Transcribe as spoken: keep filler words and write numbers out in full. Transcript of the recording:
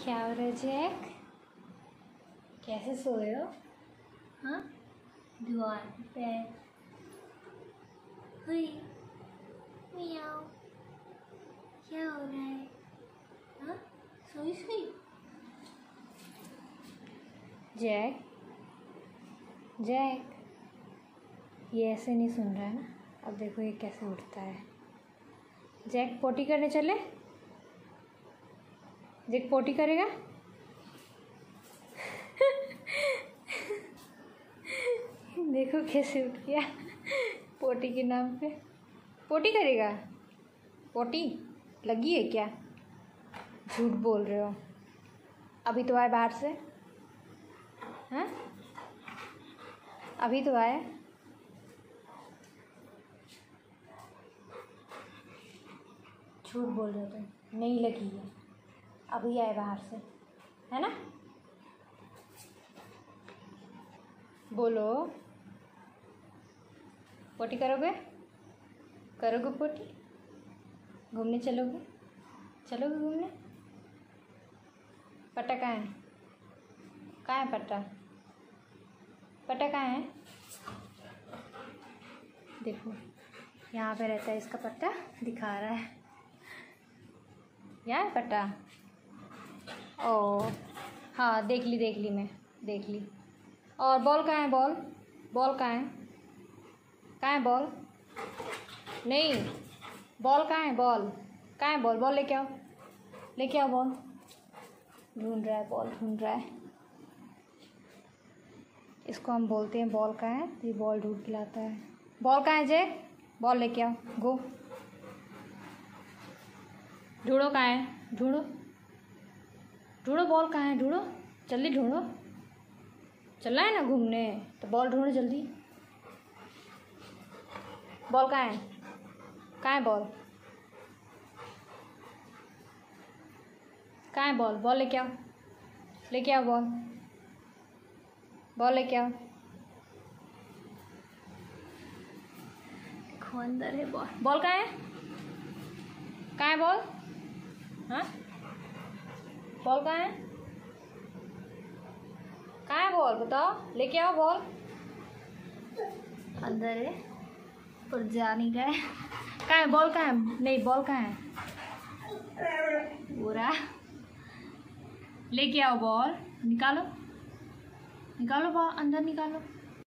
क्या हो रहा है जैक? कैसे सोए हो? हाँ, दीवार पे हुई मियाओ। क्या हो रहा है? हाँ, सोई सोई। जैक जैक, ये ऐसे नहीं सुन रहा है ना। अब देखो ये कैसे उठता है। जैक पोटी करने चले? जैक पोटी करेगा? देखो कैसे उठ गया पोटी के नाम पे। पोटी करेगा? पोटी लगी है क्या? झूठ बोल रहे हो। अभी तो आए बाहर से। हाँ, अभी तो आए। झूठ बोल रहे हो तुम। नहीं लगी है, अभी आए बाहर से, है ना? बोलो, पोटी करोगे? करोगे पोटी? घूमने चलोगे? चलोगे घूमने? पट्टा कहाँ है? कहाँ है पट्टा? पट्टा कहाँ है? देखो यहाँ पे रहता है इसका पट्टा, दिखा रहा है। यहाँ है पट्टा। ओ हाँ, देख ली देख ली मैं देख ली। और बॉल कहाँ है? बॉल बॉल कहाँ है? कहाँ है बॉल? नहीं, बॉल कहाँ है? बॉल कहाँ है? बॉल बॉल लेके आओ, लेके आओ बॉल। ढूंढ रहा है बॉल, ढूंढ रहा है। इसको हम बोलते हैं बॉल कहाँ है, तो ये बॉल ढूंढ के लाता है। बॉल कहाँ है जे? बॉल लेके आओ, गो। ढूंढो कहाँ है, ढूंढो ढूंढो बॉल कहाँ है, ढूंढो जल्दी ढूंढो। चलना है ना घूमने, तो बॉल ढूंढो जल्दी। बॉल कहाँ है? कहाँ है बॉल? कहाँ है बॉल? बॉल लेके आओ, लेके आओ बॉल। बॉल लेके आओ। देखो अंदर है बॉल। बॉल कहाँ है? कहाँ है बॉल? हाँ, बॉल कहाँ है? कहाँ है बॉल? बताओ, लेके आओ बॉल। अंदर है पर जा नहीं रहा है। कहाँ है बॉल? कहाँ है? नहीं, बॉल कहाँ है? पूरा लेके आओ बॉल। निकालो निकालो बॉल, अंदर निकालो।